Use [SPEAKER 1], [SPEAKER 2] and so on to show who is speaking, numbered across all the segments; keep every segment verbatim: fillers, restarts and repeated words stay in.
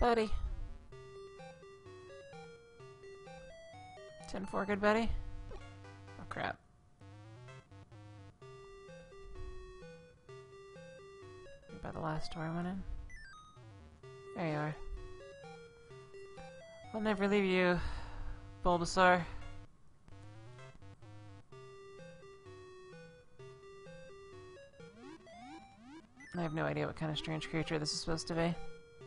[SPEAKER 1] buddy. ten four, good buddy? Oh, crap. By the last door I went in. There you are. I'll never leave you, Bulbasaur. I have no idea what kind of strange creature this is supposed to be.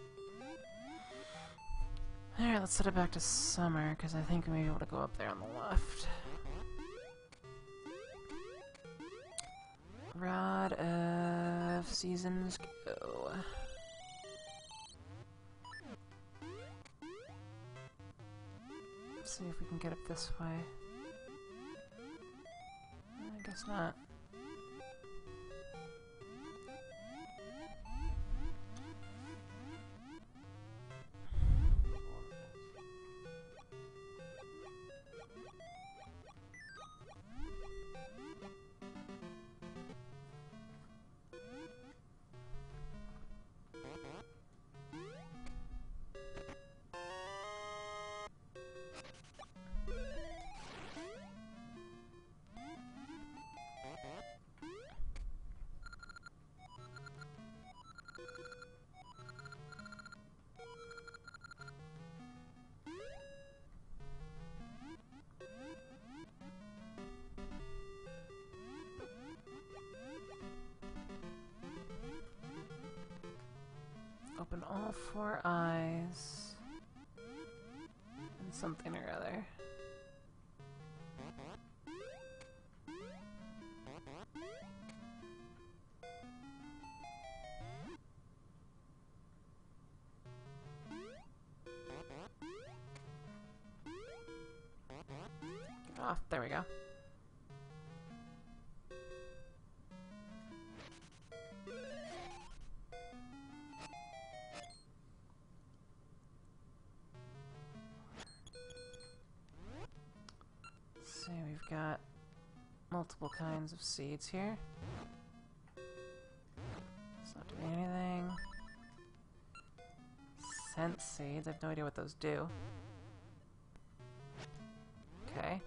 [SPEAKER 1] Alright, let's set it back to summer, because I think we may be able to go up there on the left. Rod of Seasons, go. Let's see if we can get up this way. I guess not. Open all four eyes and something or other. Get off. There we go. See, we've got multiple kinds of seeds here. It's not doing anything. Scent seeds, I have no idea what those do. Okay.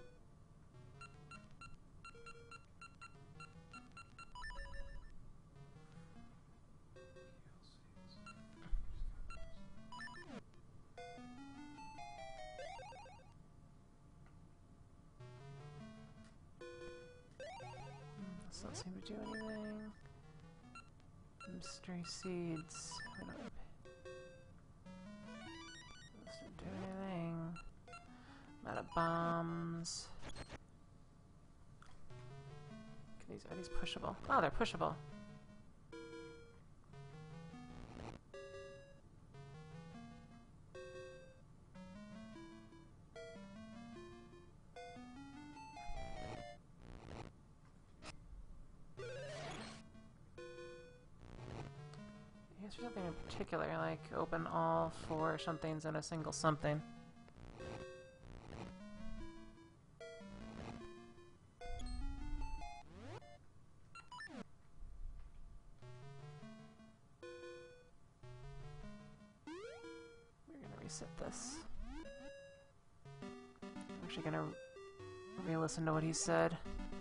[SPEAKER 1] Does not seem to do anything. Mystery seeds. Doesn't do anything. Amount of bombs. Can these, are these pushable? Oh, they're pushable. For something in particular, like open all four somethings in a single something. We're gonna reset this. I'm actually gonna re-listen to what he said.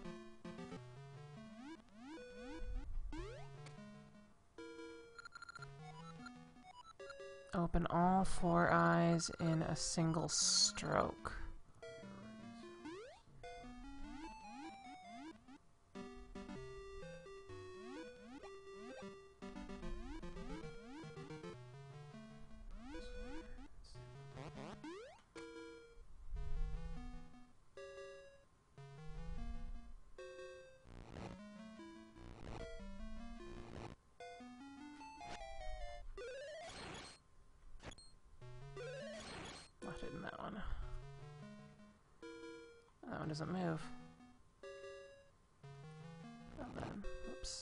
[SPEAKER 1] Open all four eyes in a single stroke. In that one. That one doesn't move. Oh, then, oops.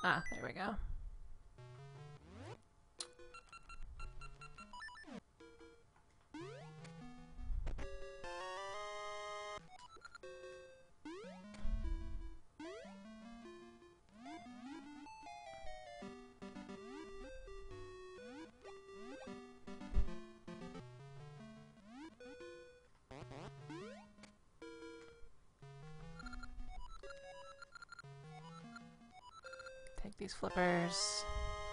[SPEAKER 1] Ah, there we go. Take these flippers.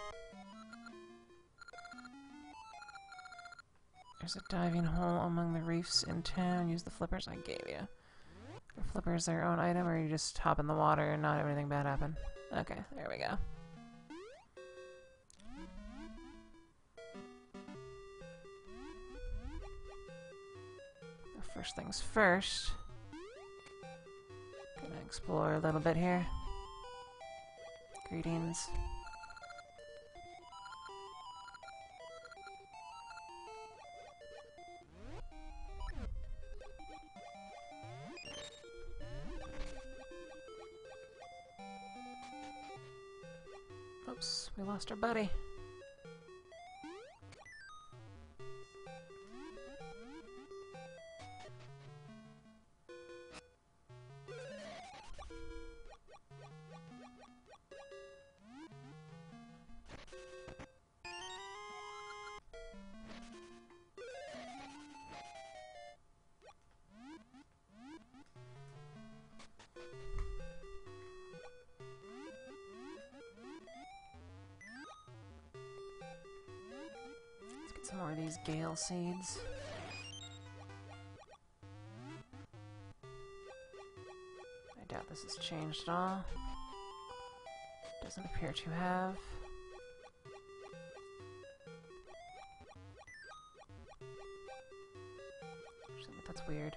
[SPEAKER 1] There's a diving hole among the reefs in town. Use the flippers I gave you. Are flippers their own item, or you just hop in the water and not have anything bad happen? Okay, there we go. First things first. Gonna explore a little bit here. Greetings. Oops, we lost our buddy. Some more of these gale seeds. I doubt this has changed at all. Doesn't appear to have. Actually, that's weird.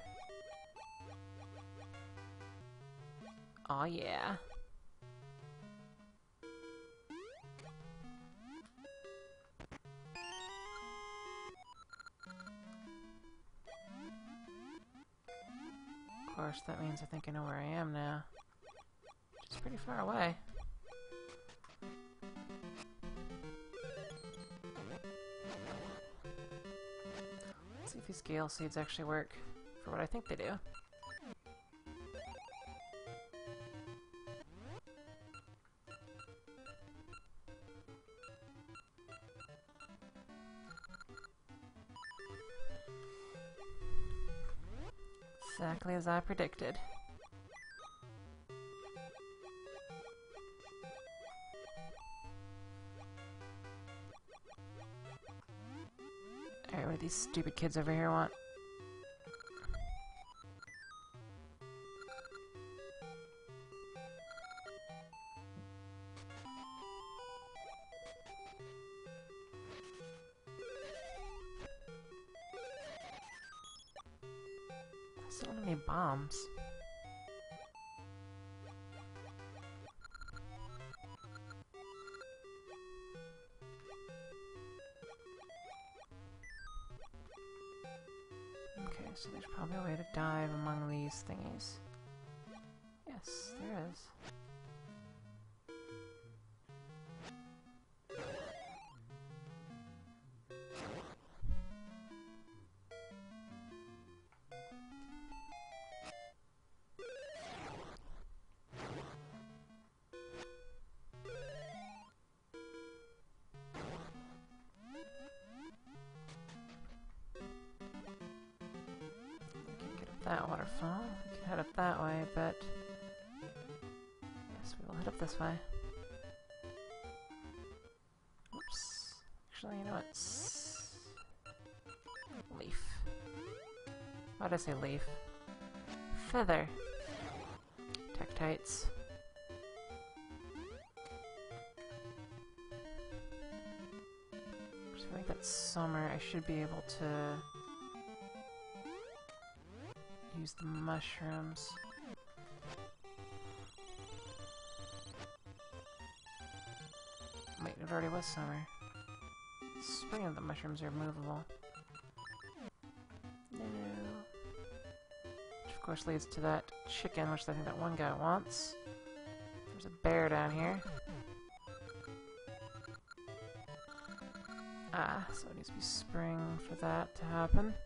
[SPEAKER 1] Aw, yeah. Of course, that means I think I know where I am now. Which is pretty far away. Let's see if these gale seeds actually work for what I think they do. Exactly as I predicted. Alright, what do these stupid kids over here want? So many bombs. Okay, so there's probably a way to dive among these thingies. Yes, there is. That waterfall. We can head up that way, but yes, we will head up this way. Oops. Actually, you know what? S leaf. Why did I say leaf? Feather. Tektites. So I think that's summer. I should be able to use the mushrooms. Wait, it already was summer. Spring of the mushrooms are movable. No. Which of course leads to that chicken, which I think that one guy wants. There's a bear down here. Ah, so it needs to be spring for that to happen.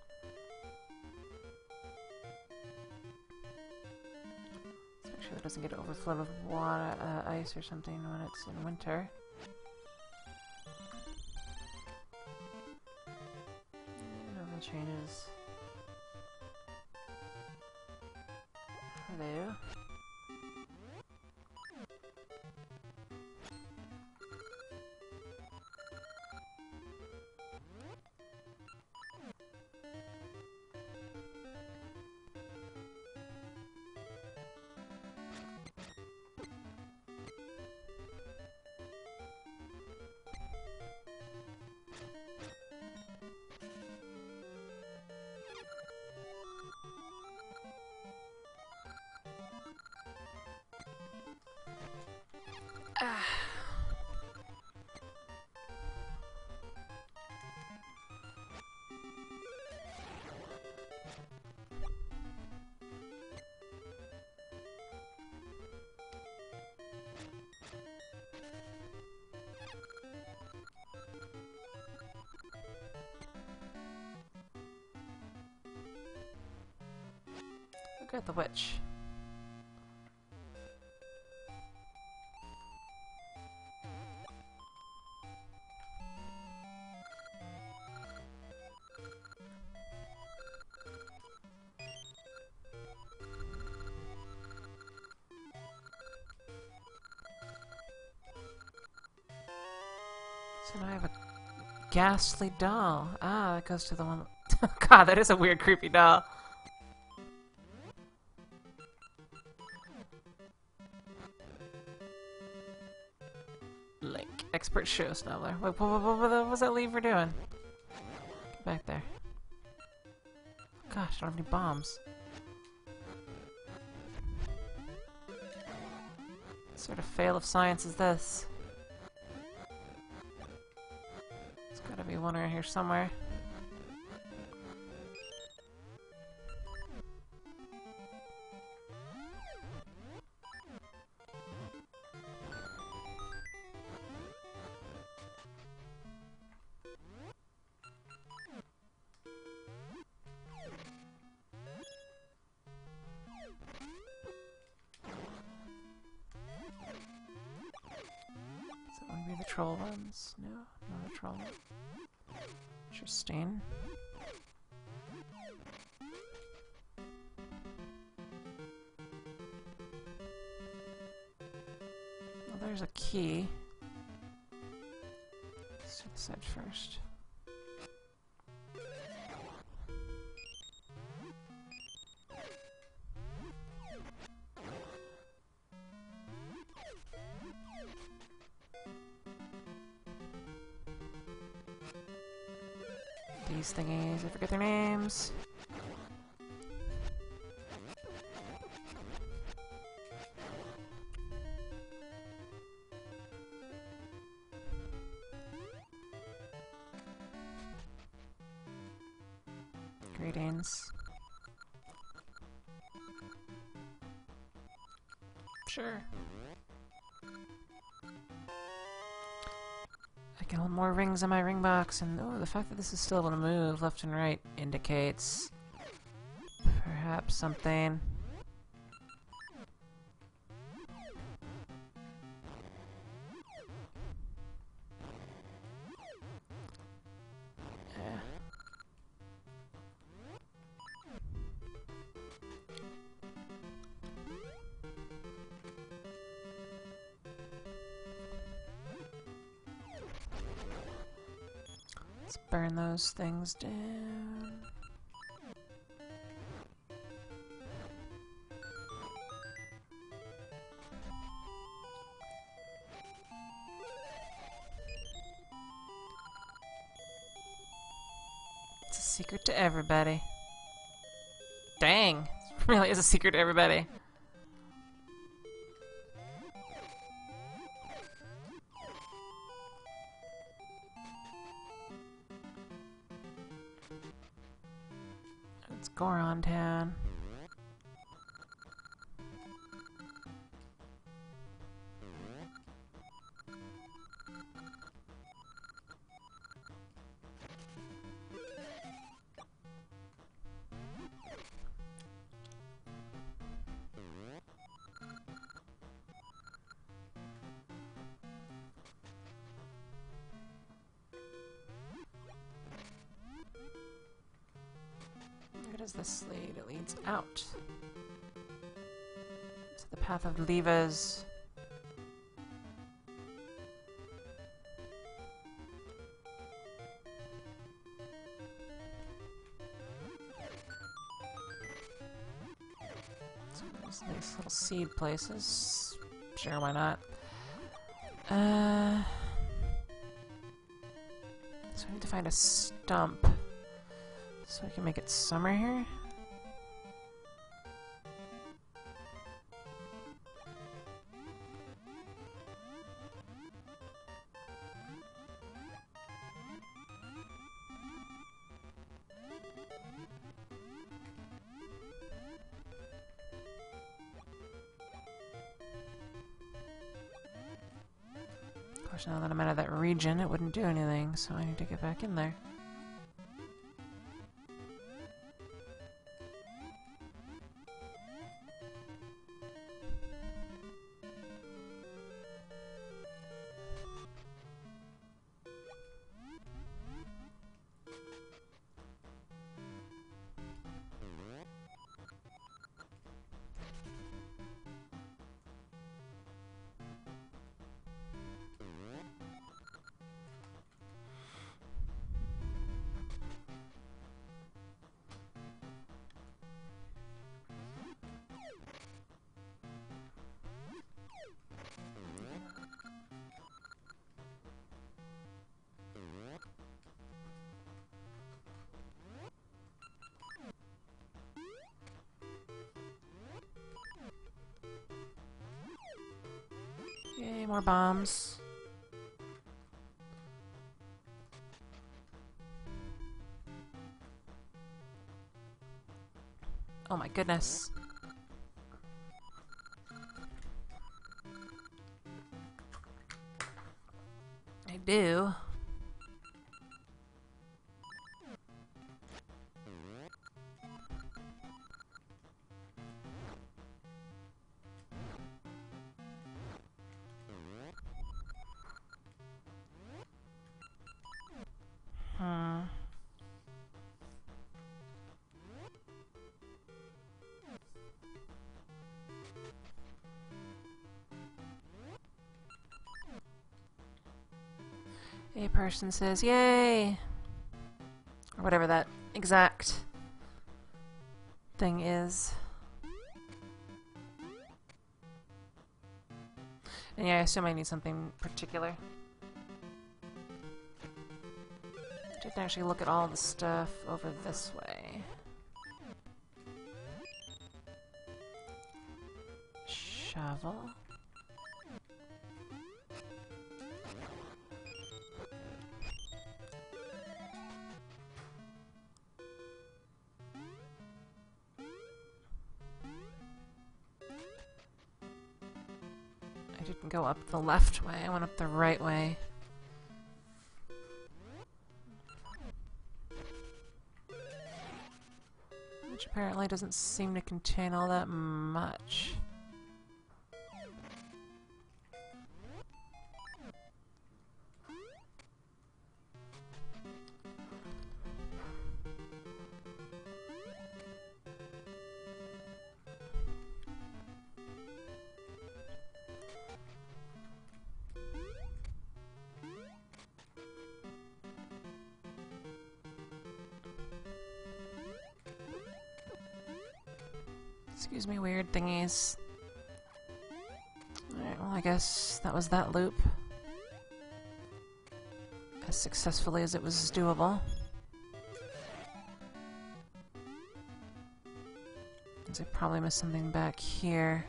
[SPEAKER 1] Let's make sure it doesn't get overflowed with water, uh, ice or something when it's in winter. Normal changes. Hello. Ah. Look at the witch. So now I have a ghastly doll. Ah, that goes to the one... God, that is a weird, creepy doll. Link. Expert show snubbler. What, what, what, what, what was that lever doing? Get back there. Gosh, I don't have any bombs. What sort of fail of science is this? There's gotta be one around here somewhere. Maybe the troll ones? No, not a troll. Interesting. Well, there's a key. Let's do the side first. These thingies, I forget their names. Greetings. Sure. I can hold more rings in my ring box, and oh, the fact that this is still able to move left and right indicates perhaps something. Yeah. Let's burn those things down. It's a secret to everybody. Dang! It really is a secret to everybody. It's Goron Town. does this lead? It leads out to the path of levas. So there's nice little seed places. Sure, why not? Uh, so I need to find a stump so I can make it summer here. Of course, now that I'm out of that region, it wouldn't do anything, so I need to get back in there. Yay, more bombs. Oh my goodness. I do. Hmm. A person says, yay! Or whatever that exact thing is. And yeah, I assume I need something particular. I didn't actually look at all the stuff over this way. Shovel. I didn't go up the left way, I went up the right way. Which apparently doesn't seem to contain all that much. Excuse me, weird thingies. Alright, well I guess that was that loop. As successfully as it was doable. I probably missed something back here.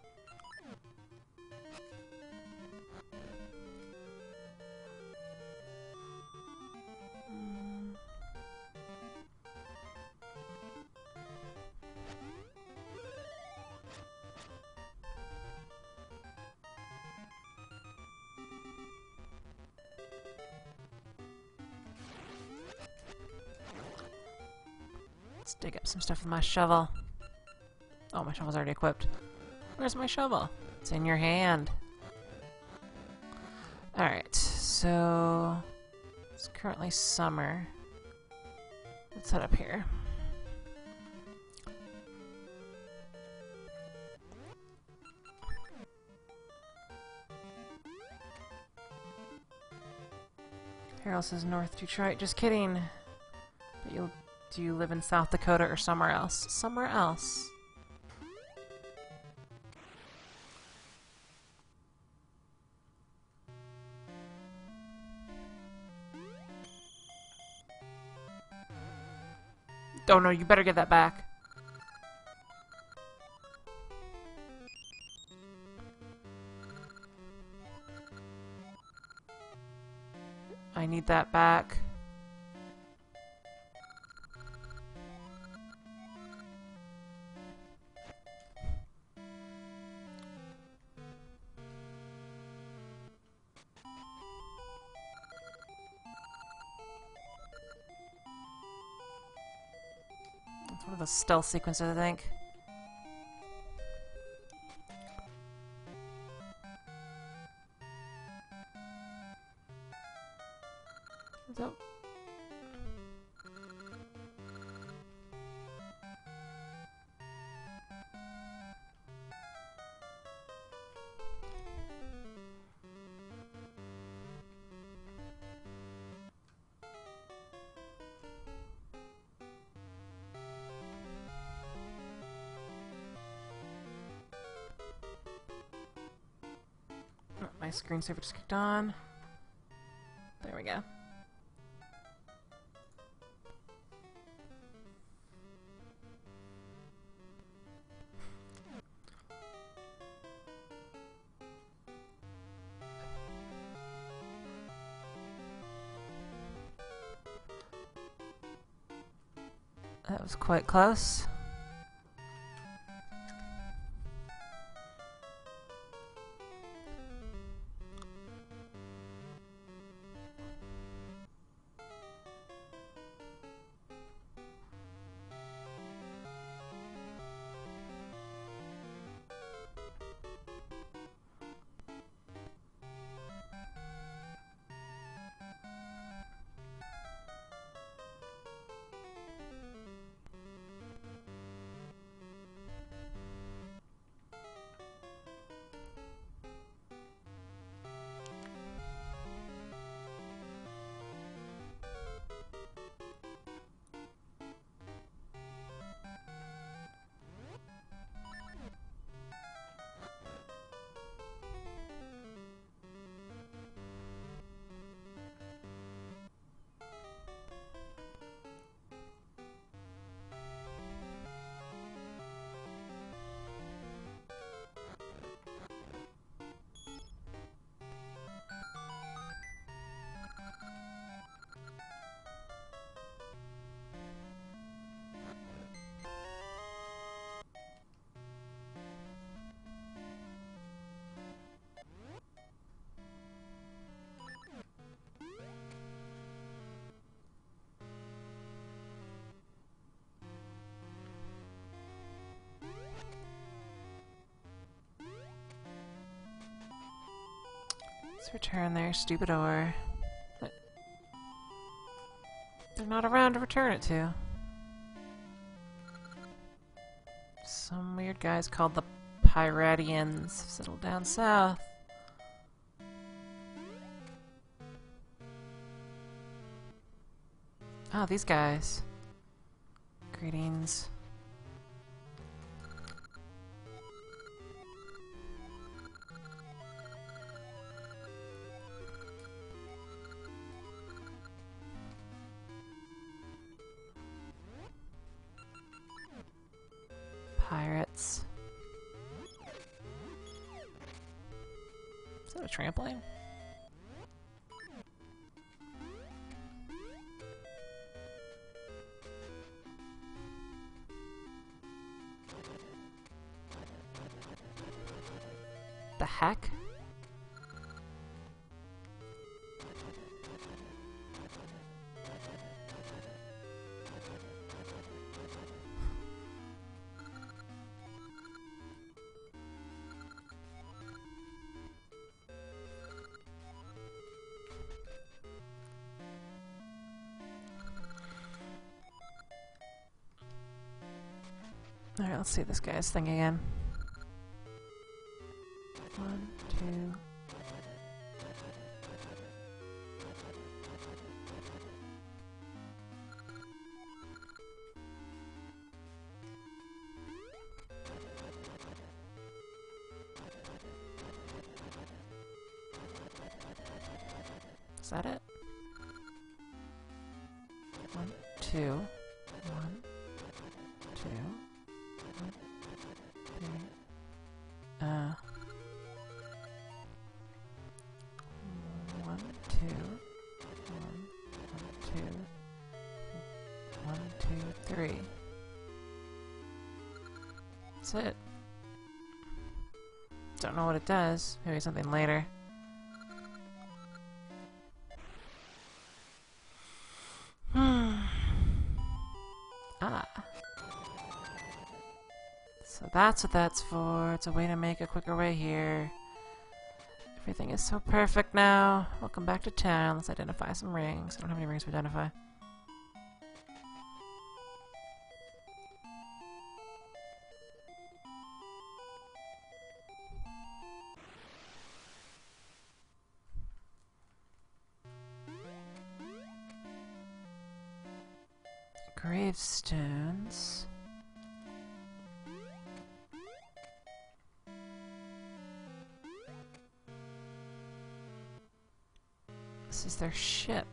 [SPEAKER 1] Let's dig up some stuff with my shovel. Oh, my shovel's already equipped. Where's my shovel? It's in your hand. Alright, so it's currently summer. Let's head up here. Carol says North Detroit. Just kidding. But you'll, do you live in South Dakota or somewhere else? Somewhere else. Oh no, you better get that back. I need that back. It's one of the stealth sequences, I think. So oh, my screensaver just kicked on. There we go. That was quite close. Let's return their stupid ore. But they're not around to return it to. Some weird guys called the Pyradians settled down south. Oh, these guys. Greetings. Pirates. Is that a trampoline? The heck? Alright, let's see this guy's thing again. One, two. that it? One, two. One, two. One, three. Uh. One, two. One, one, two. One, two, three. That's it. Don't know what it does. Maybe something later. Hmm. Ah. So that's what that's for. It's a way to make a quicker way here. Everything is so perfect now. Welcome back to town. Let's identify some rings. I don't have any rings to identify. Gravestones. This is their ship,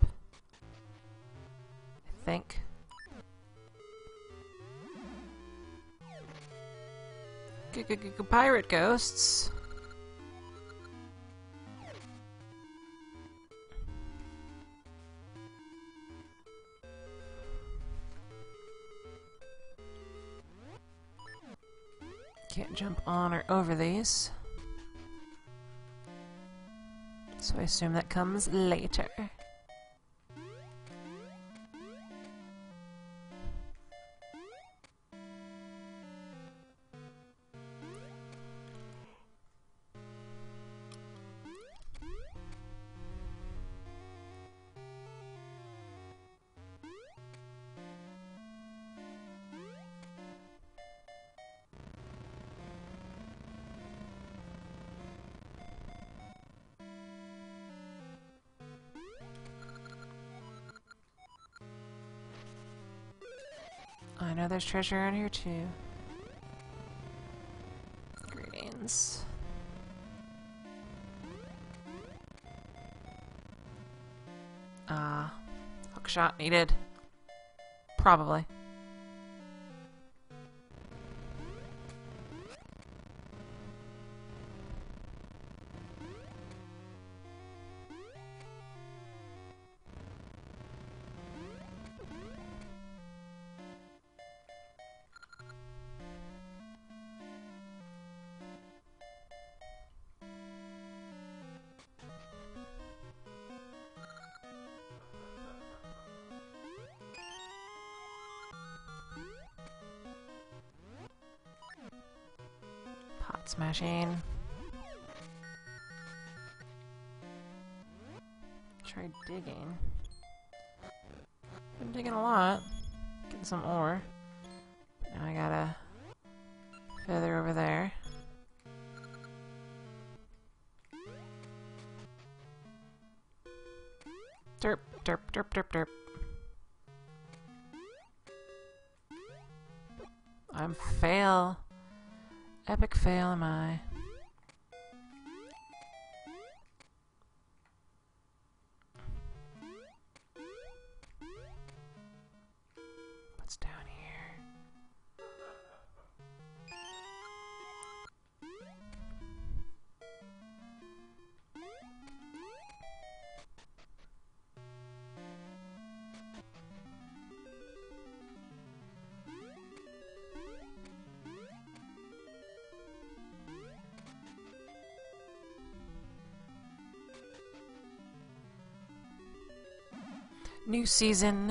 [SPEAKER 1] I think. G-g-g pirate ghosts. Can't jump on or over these. So I assume that comes later. I know there's treasure around here too. Greetings. Ah, uh, hookshot needed. Probably. Pot smashing. Try digging. Been digging a lot. Getting some ore. Now I gotta feather over there. Derp, derp, derp, derp, derp. I'm fail. Epic fail am I. What's down here? New season.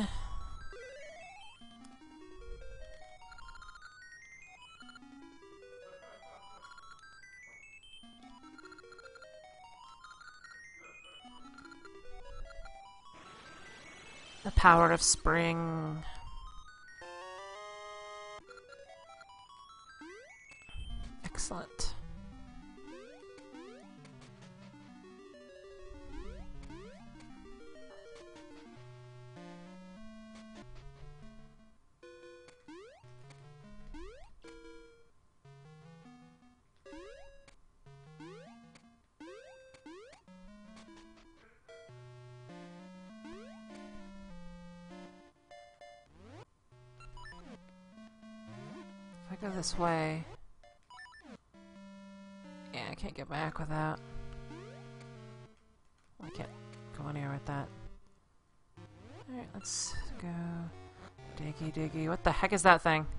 [SPEAKER 1] The power of spring. Excellent. go this way. Yeah, I can't get back with that. I can't go anywhere with that. Alright, let's go. Diggy diggy. What the heck is that thing?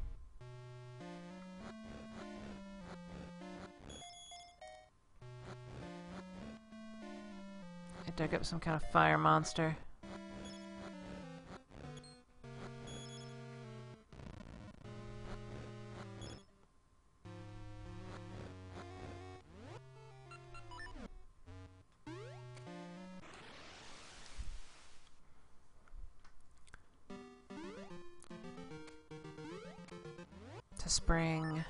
[SPEAKER 1] I dug up some kind of fire monster. To spring.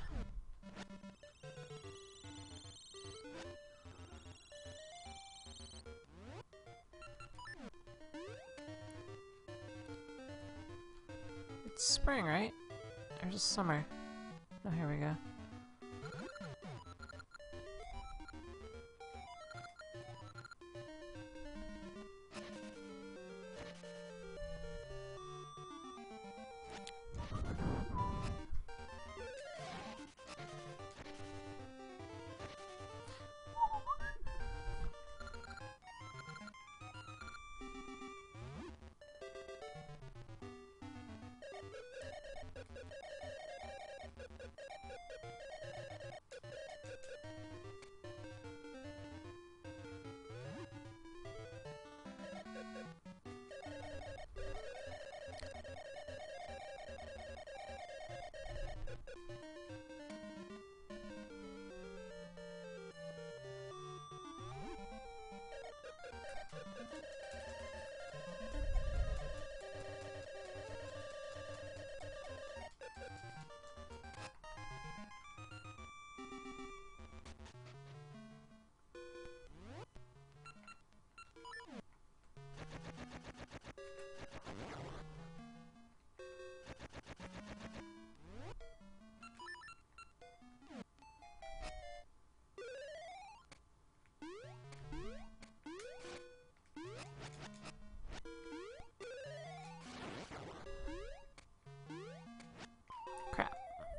[SPEAKER 1] It's spring, right? Or just summer? Oh, here we go. Crap.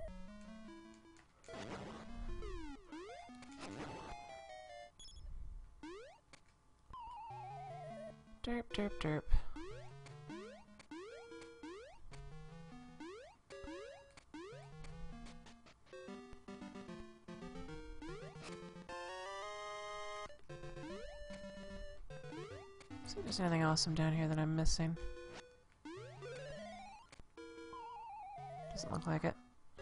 [SPEAKER 1] Derp, derp, derp. See if there's anything awesome down here that I'm missing. Doesn't look like it.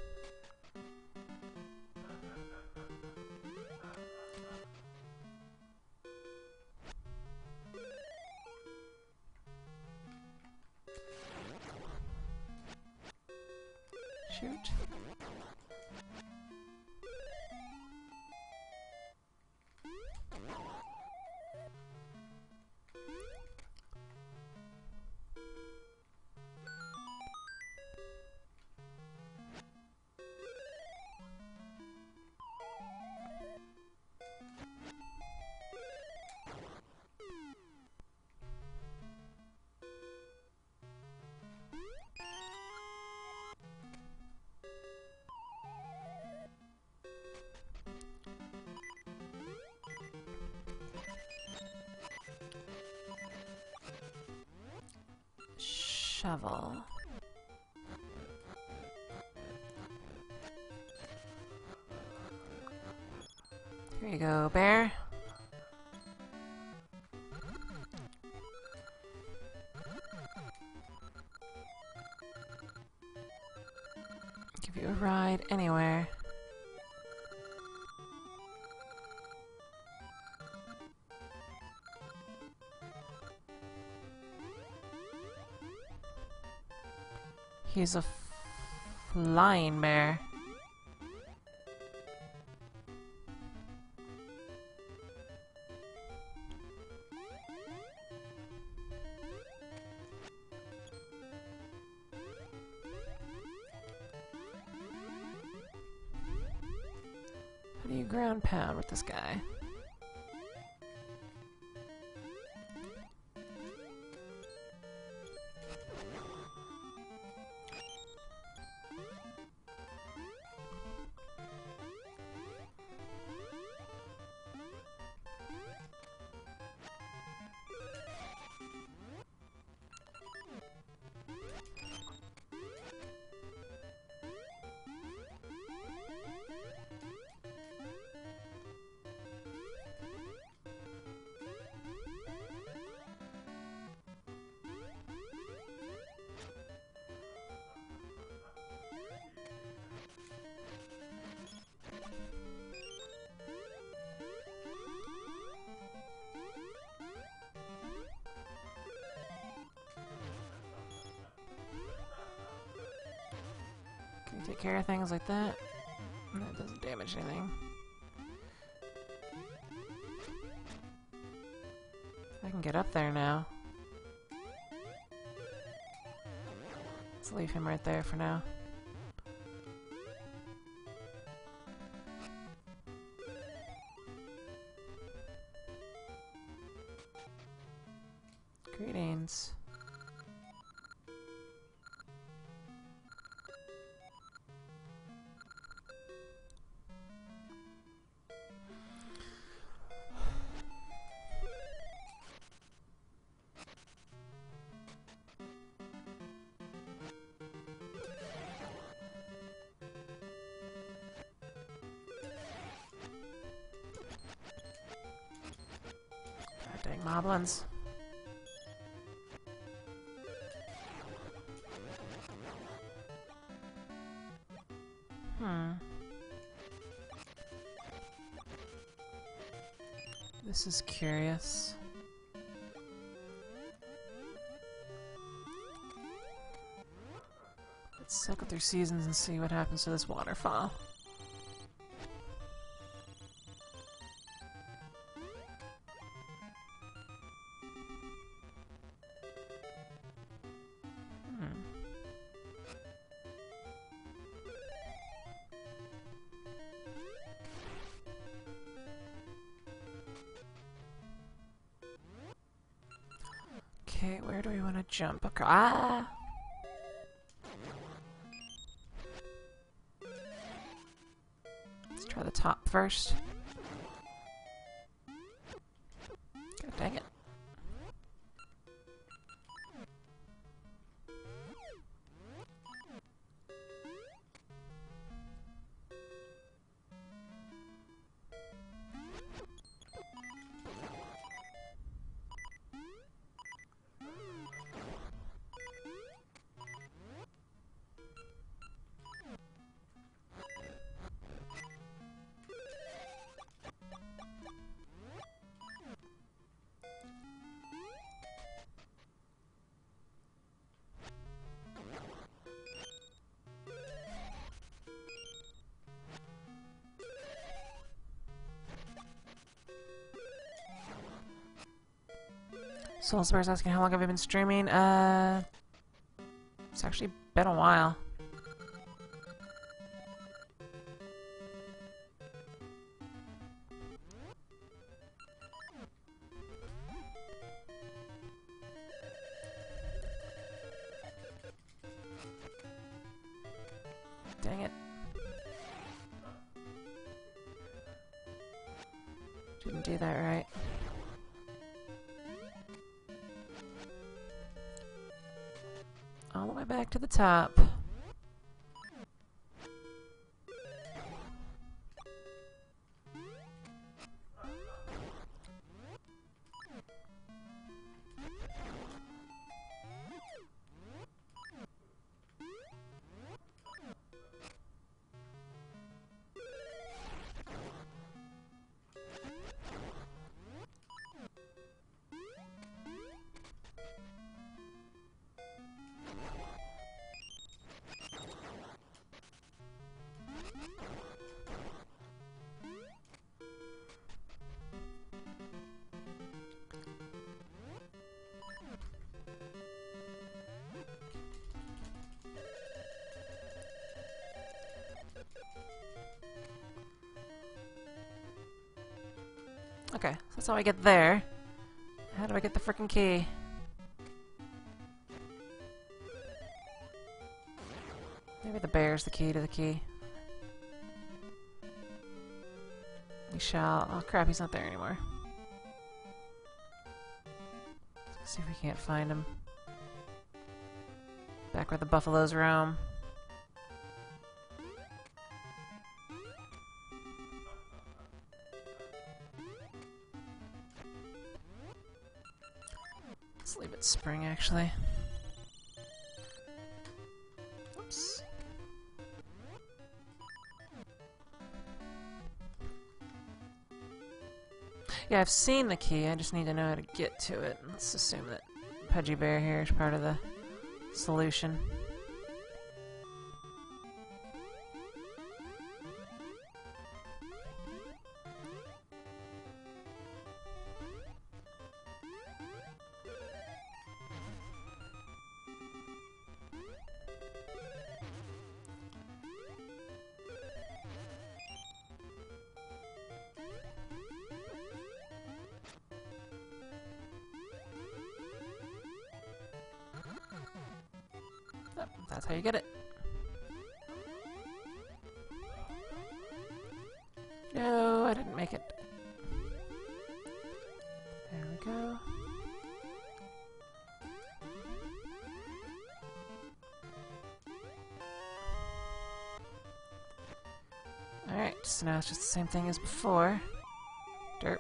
[SPEAKER 1] Shoot. Shovel. Here you go, bear. Give you a ride anywhere. He's a flying bear. How do you ground pound with this guy? Take care of things like that. That doesn't damage anything. I can get up there now. Let's leave him right there for now. Greetings. God dang moblins. Hmm. This is curious. Let's cycle through seasons and see what happens to this waterfall. Okay, where do we want to jump across? Ah! Let's try the top first. God dang it. Soulsbear's asking how long have I been streaming? Uh, it's actually been a while. Dang it. Didn't do that right. All the way back to the top. Okay, so that's how I get there. How do I get the frickin' key? Maybe the bear's the key to the key. We shall... Oh crap, he's not there anymore. Let's see if we can't find him. Back where the buffaloes roam. Let's leave it spring, actually. Oops. Yeah, I've seen the key, I just need to know how to get to it. Let's assume that Pudgy Bear here is part of the solution. That's how you get it. No, I didn't make it. There we go. Alright, so now it's just the same thing as before. Derp.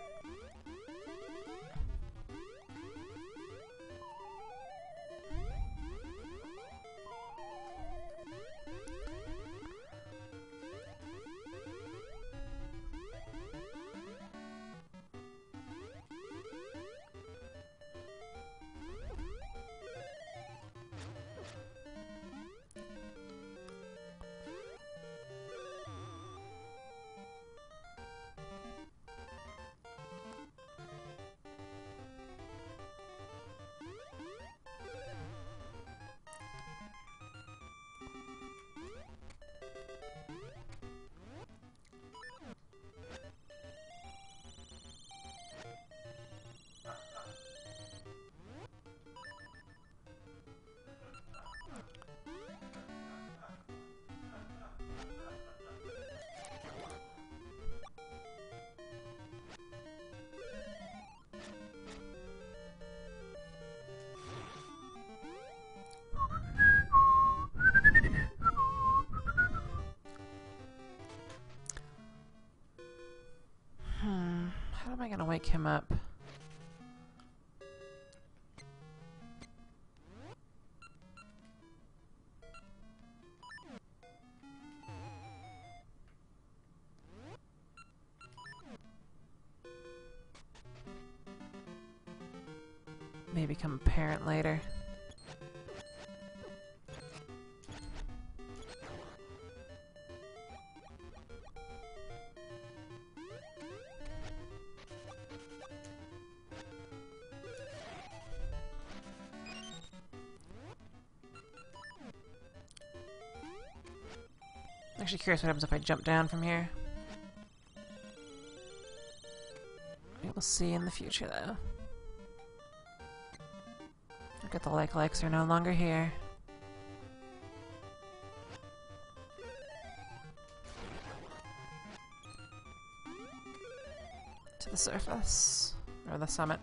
[SPEAKER 1] How am I gonna wake him up? May become apparent later. Actually curious what happens if I jump down from here. We will see in the future, though. Look at the like likes are no longer here. To the surface. Or the summit.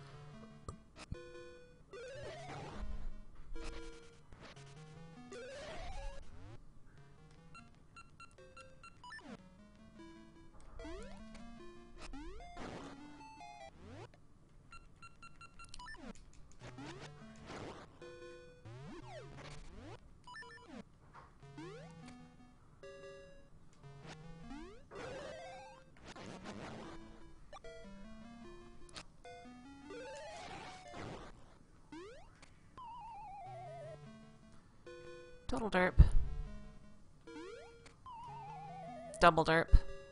[SPEAKER 1] Total derp. Double derp.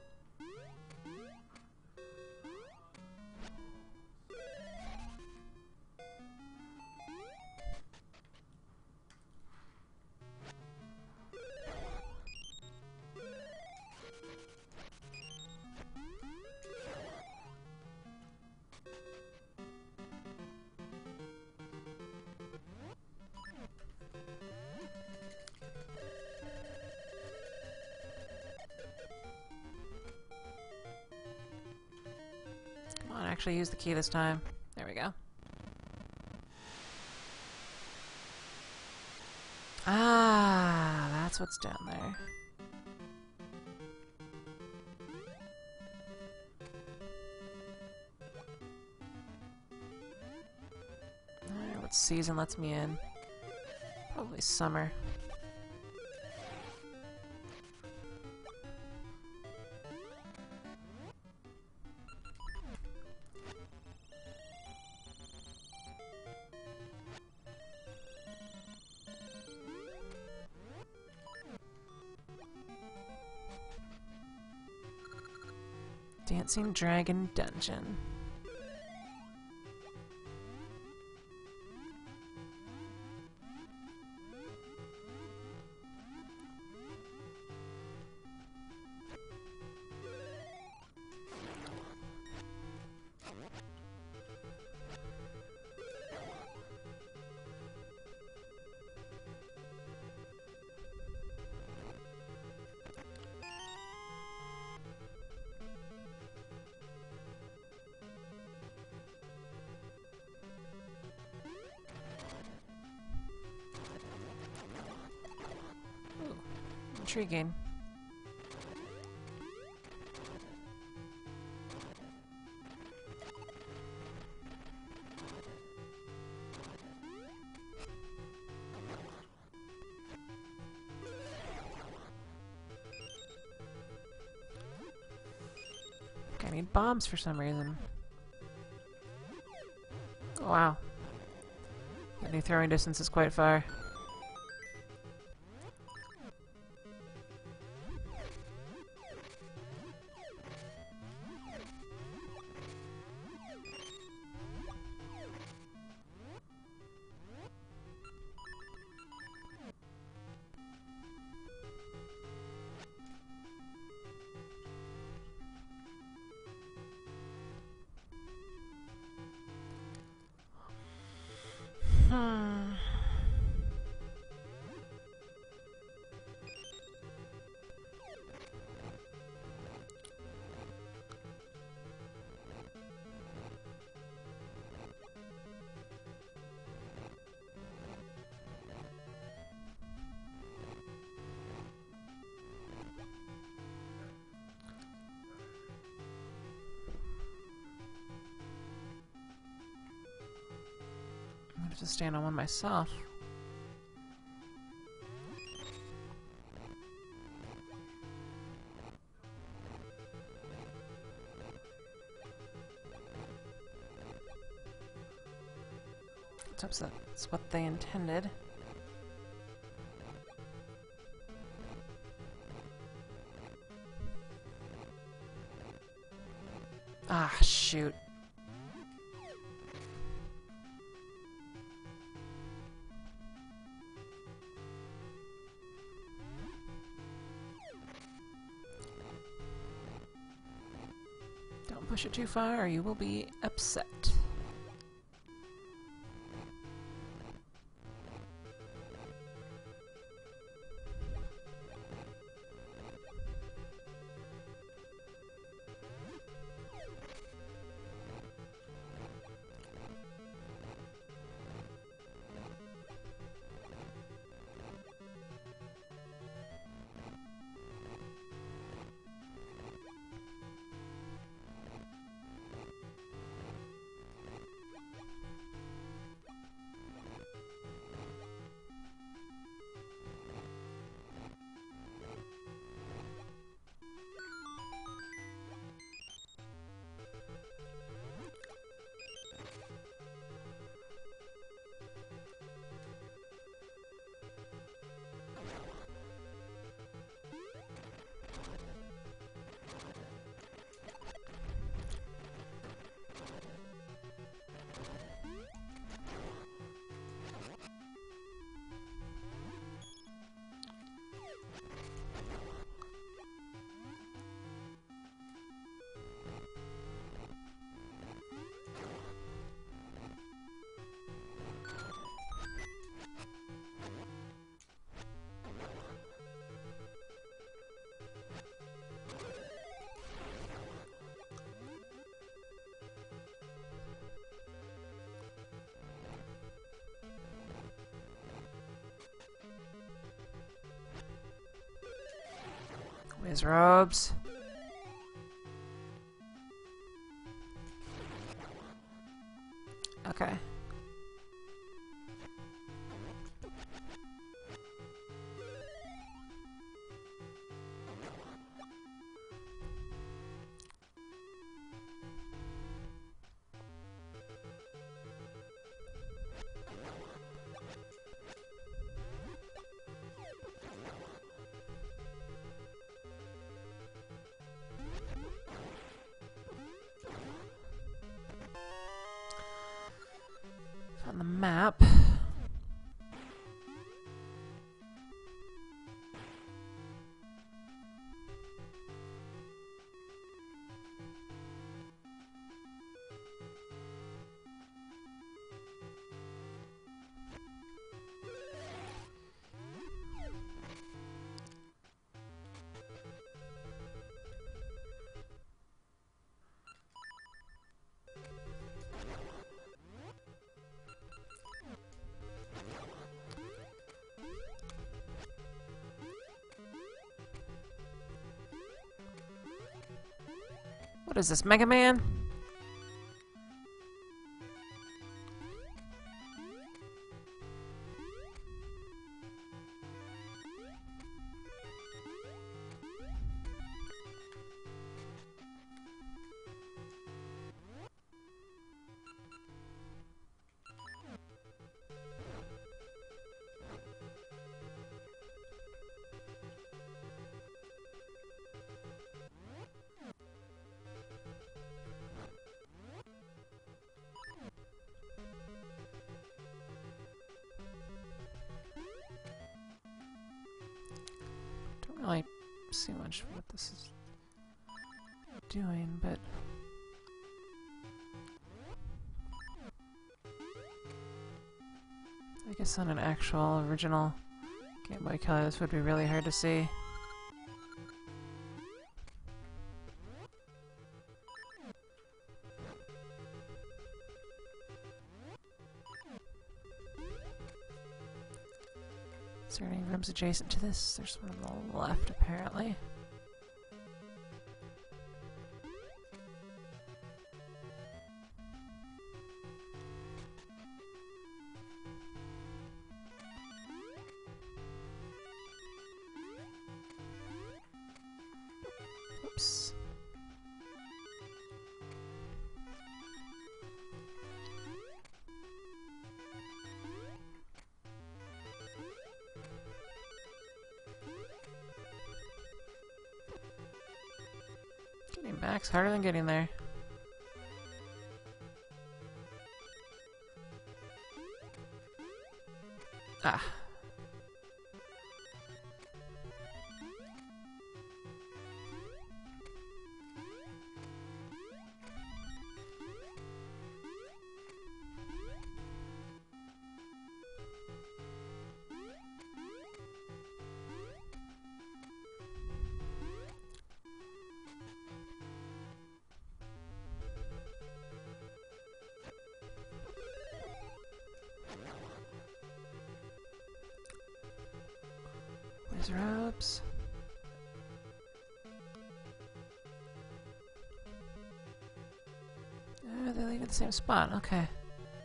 [SPEAKER 1] Actually use the key this time. There we go. Ah, that's what's down there. Alright, what season lets me in? Probably summer. Dancing Dragon Dungeon. Intriguing. I need bombs for some reason. Oh, wow. The new throwing distance is quite far. Hmm. I'm gonna have to stand on one myself. Let's hope that's what they intended. Ah, shoot. Don't push it too far or you will be upset. Whiz robes. Okay. On the map. What is this, Mega Man? Don't really see much what this is doing, but I guess on an actual original Game Boy Color this would be really hard to see. Is there any rooms adjacent to this? There's one on the left, apparently. Oops. Getting back's harder than getting there. Ah. These ropes. Oh, they leave at the same spot. Okay. I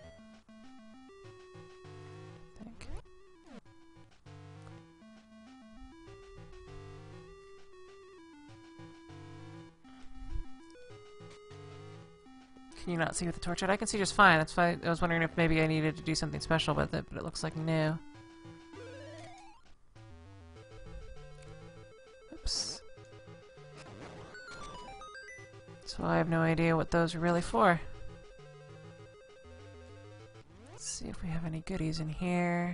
[SPEAKER 1] think. Can you not see with the torch light? I can see just fine. That's why I was wondering if maybe I needed to do something special with it, but it looks like no. Oops. So I have no idea what those are really for. Let's see if we have any goodies in here.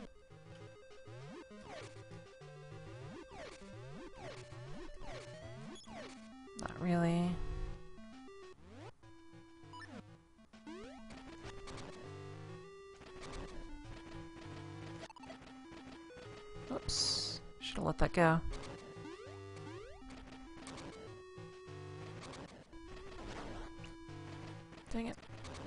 [SPEAKER 1] Not really. Oops. Should have let that go. Dang it.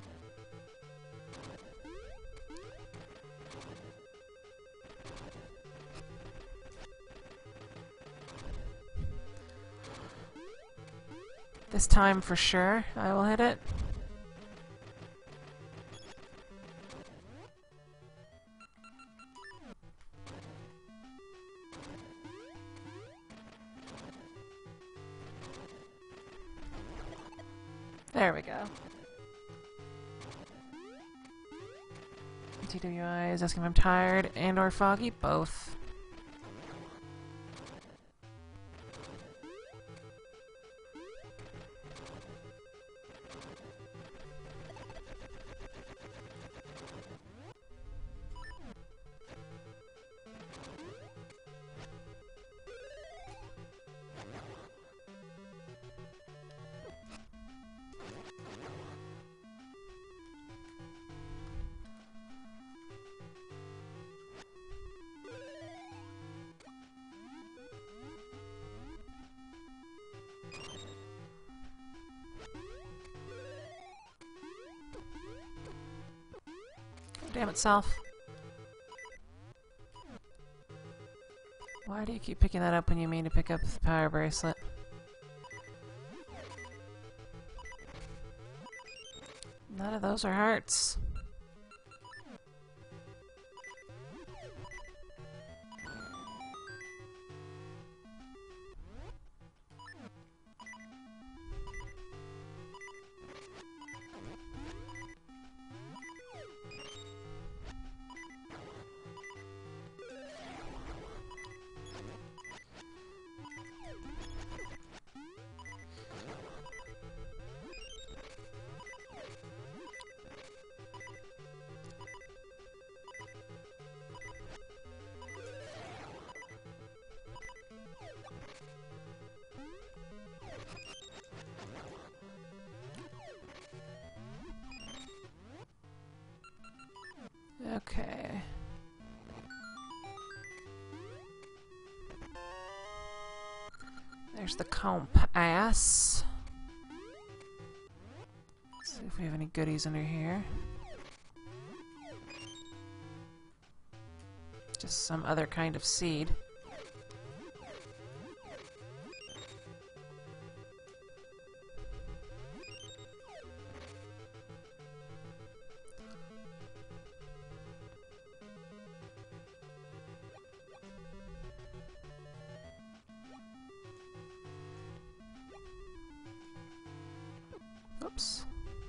[SPEAKER 1] This time for sure I will hit it. There we go. T W I is asking if I'm tired and or foggy. Both. Damn itself. Why do you keep picking that up when you mean to pick up the power bracelet? None of those are hearts. Okay. There's the compass. Let's see if we have any goodies under here. Just some other kind of seed. Oops.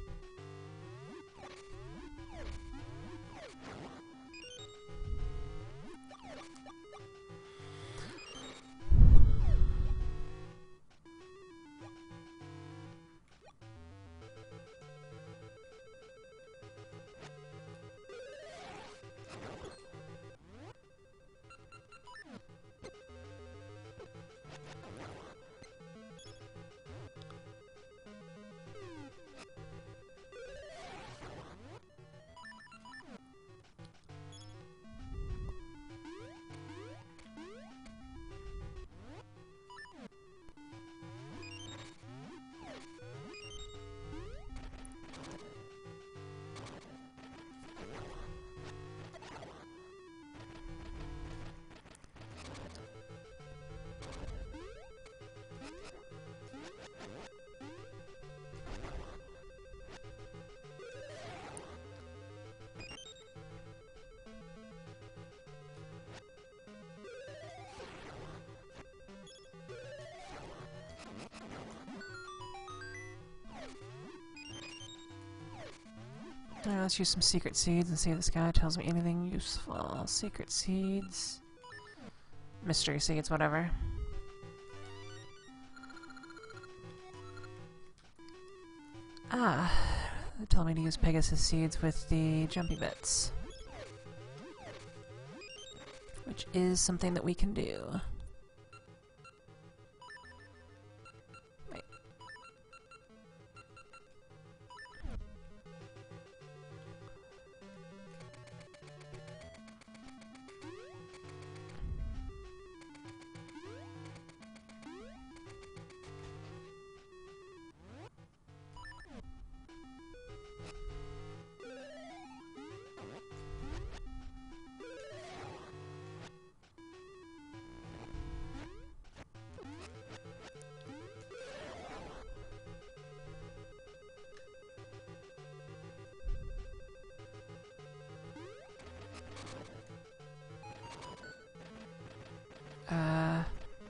[SPEAKER 1] Alright, let's use some secret seeds and see if this guy tells me anything useful. Secret seeds. Mystery seeds, whatever. Ah, they told me to use Pegasus seeds with the jumpy bits. Which is something that we can do. Wait. Uh,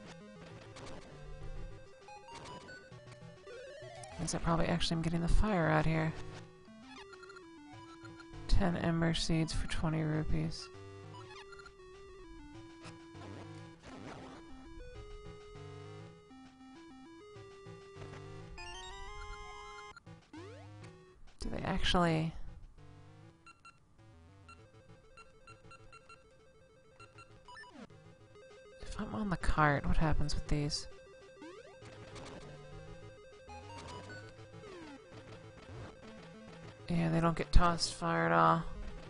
[SPEAKER 1] means I probably actually am getting the fire out here. Ten ember seeds for twenty rupees. Do they actually... If I'm on the cart, what happens with these? Yeah, they don't get tossed fire at all.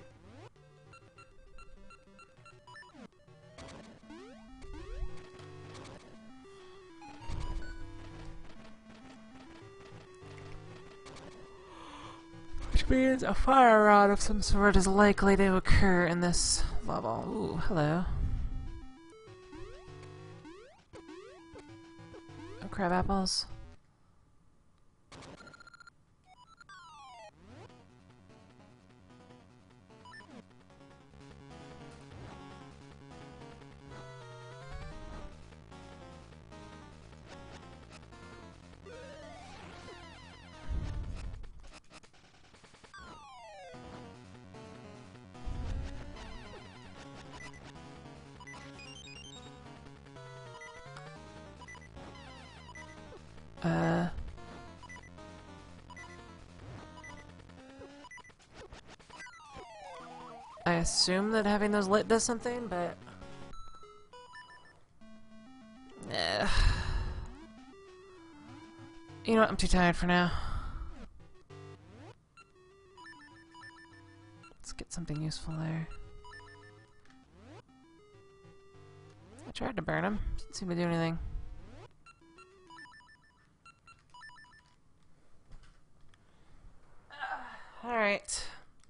[SPEAKER 1] Which means a fire rod of some sort is likely to occur in this level. Ooh, hello. Crab apples. I assume that having those lit does something, but... Eh. You know what? I'm too tired for now. Let's get something useful there. I tried to burn him. Didn't seem to do anything. Uh, Alright.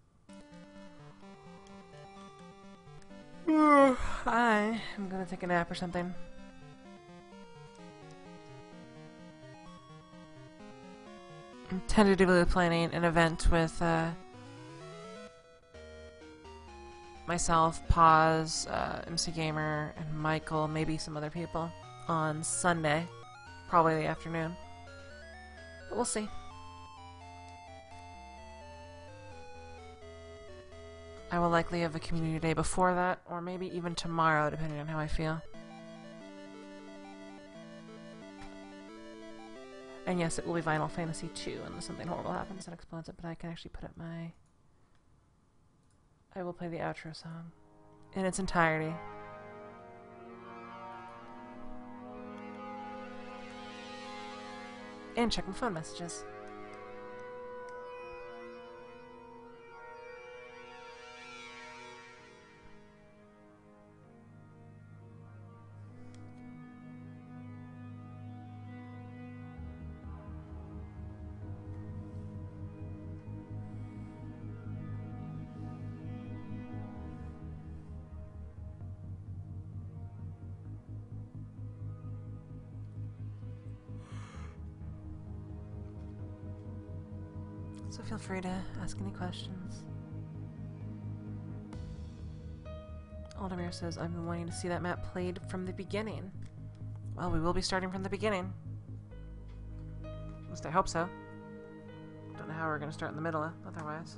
[SPEAKER 1] I am gonna take a nap or something. I'm tentatively planning an event with uh, myself, Paz, uh, M C Gamer, and Michael, maybe some other people, on Sunday, probably the afternoon. But we'll see. I will likely have a community day before that, or maybe even tomorrow, depending on how I feel. And yes, it will be Final Fantasy two unless something horrible happens and explodes it, but I can actually put up my... I will play the outro song in its entirety. And check my phone messages. So feel free to ask any questions. Aldemir says, I've been wanting to see that map played from the beginning. Well, we will be starting from the beginning. At least I hope so. Don't know how we're going to start in the middle, otherwise.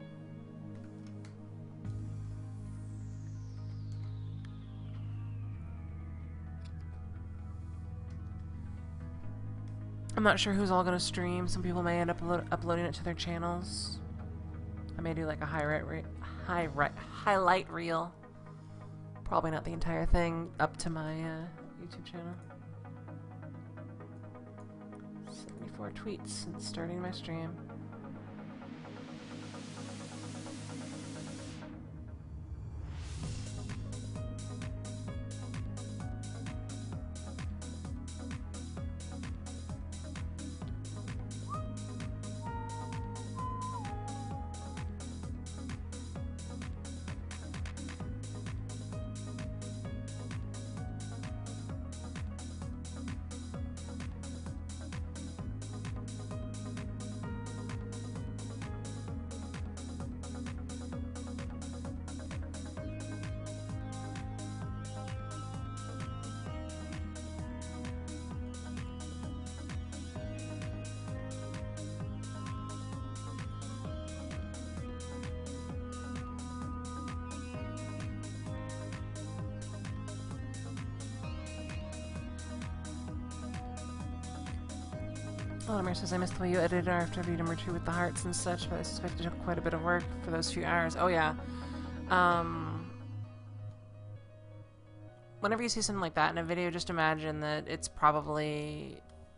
[SPEAKER 1] I'm not sure who's all going to stream. Some people may end up upload uploading it to their channels. I may do like a highlight re high re highlight reel. Probably not the entire thing up to my uh, YouTube channel. seventy-four tweets since starting my stream. Aldemir says, I missed the way you edited after read number two with the hearts and such, but I suspect it took quite a bit of work for those few hours. Oh yeah. Um, whenever you see something like that in a video, just imagine that it's probably...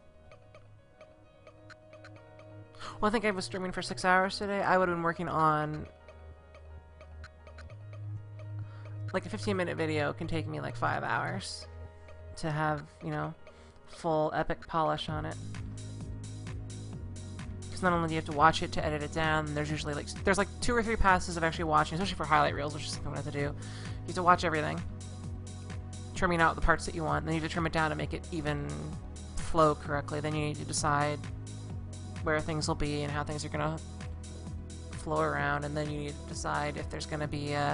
[SPEAKER 1] Well, I think I was streaming for six hours today. I would have been working on... Like a fifteen minute video can take me like five hours to have, you know, full epic polish on it. Not only do you have to watch it to edit it down, there's usually like there's like two or three passes of actually watching, especially for highlight reels, which is something we have to do. You have to watch everything, trimming out the parts that you want, then you have to trim it down to make it even flow correctly. Then you need to decide where things will be and how things are gonna flow around, and then you need to decide if there's gonna be uh,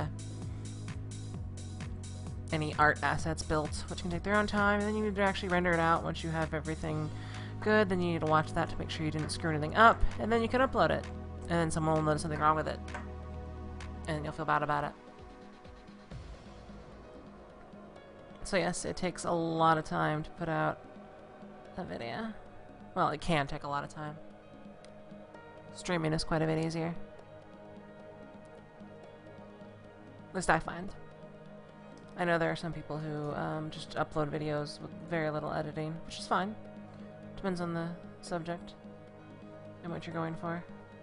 [SPEAKER 1] any art assets built, which can take their own time, and then you need to actually render it out once you have everything good. Then you need to watch that to make sure you didn't screw anything up, and then you can upload it, and then someone will notice something wrong with it, and you'll feel bad about it. So yes, it takes a lot of time to put out a video. Well, it can take a lot of time. Streaming is quite a bit easier. least I find. I know there are some people who um, just upload videos with very little editing, which is fine. Depends on the subject and what you're going for.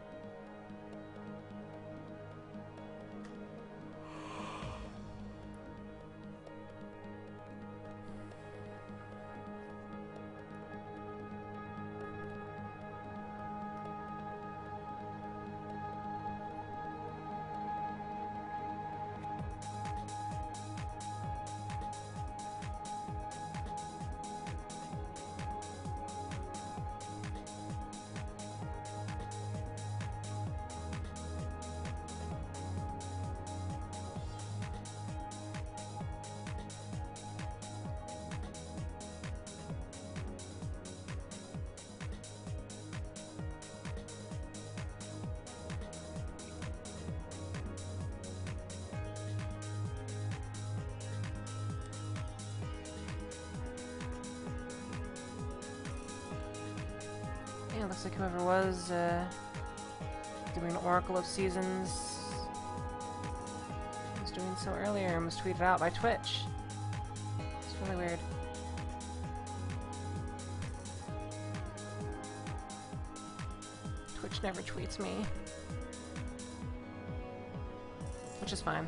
[SPEAKER 1] Yeah, looks like whoever was uh, doing Oracle of Seasons was doing so earlier and was tweeted out by Twitch. It's really weird. Twitch never tweets me, which is fine.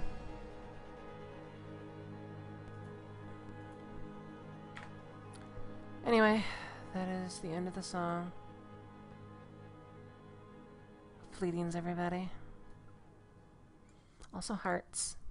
[SPEAKER 1] Anyway, that is the end of the song. Fleetings, everybody. Also hearts.